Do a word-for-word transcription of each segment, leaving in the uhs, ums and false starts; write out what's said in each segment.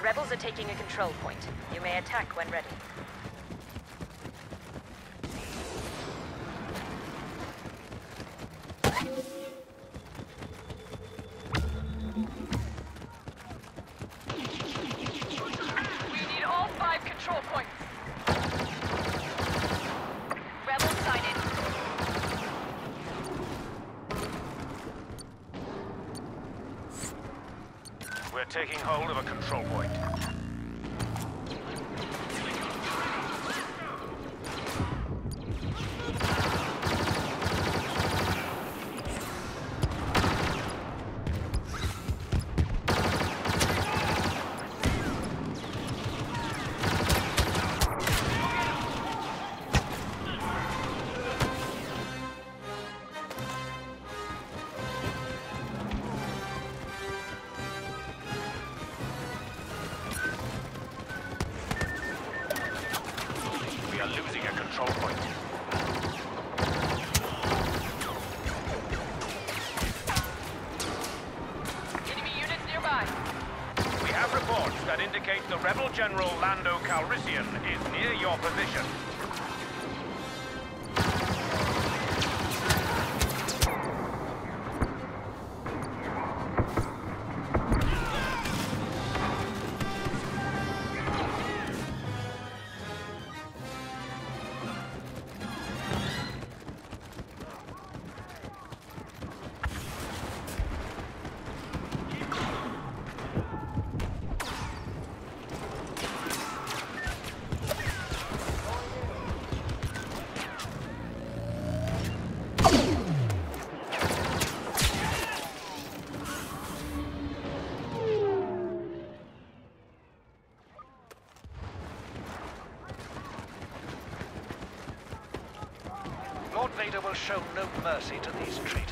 Rebels are taking a control point. You may attack when ready. We need all five control points. Rebels sighted. We're taking hold of a control point. We are losing a control point. Enemy units nearby. We have reports that indicate the Rebel General Lando Calrissian is near your position. Lord Vader will show no mercy to these traitors.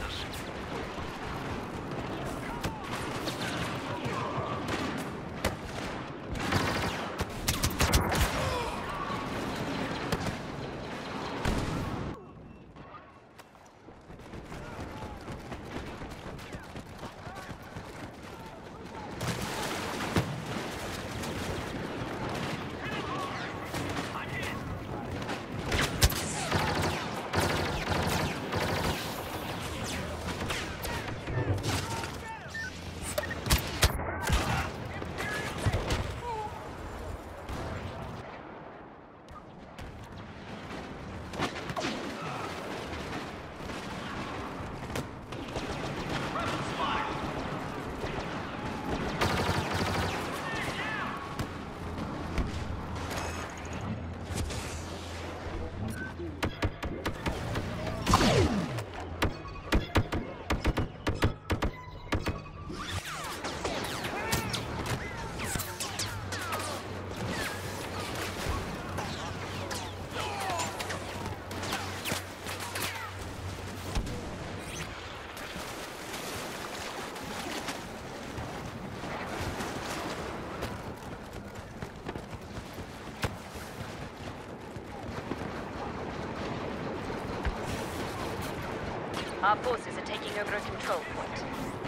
Our forces are taking over a control point.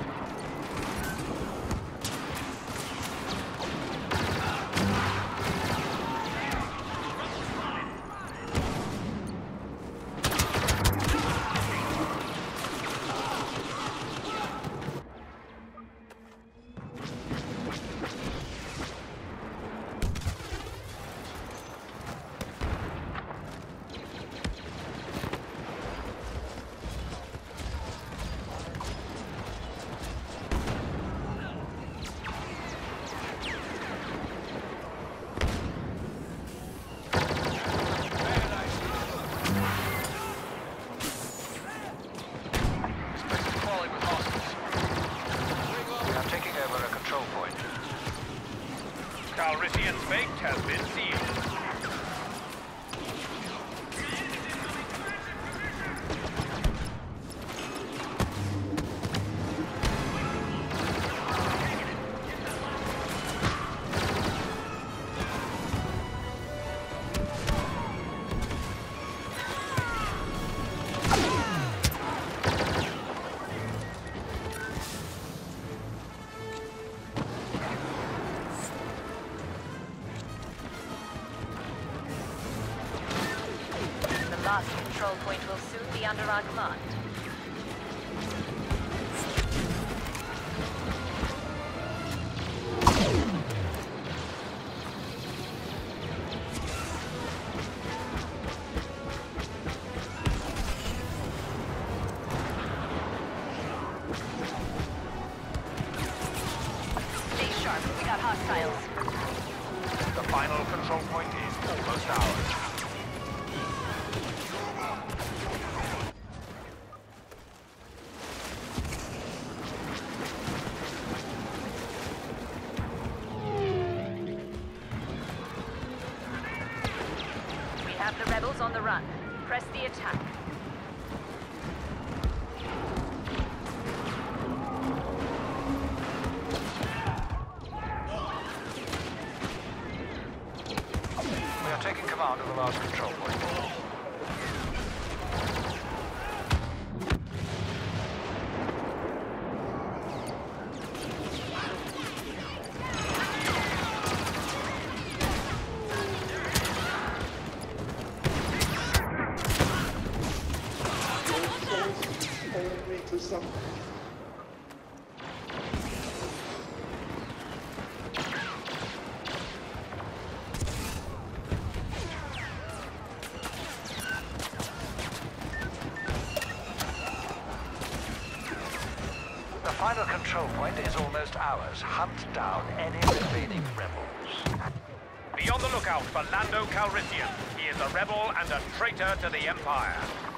Calrissian's fate has been sealed. control point will soon be under our command. Stay sharp. We got hostiles. The final control point is almost ours. We have the rebels on the run. Press the attack. We are taking command of the last control point. To something. The final control point is almost ours. Hunt down any remaining rebels. Be on the lookout for Lando Calrissian. He is a rebel and a traitor to the Empire.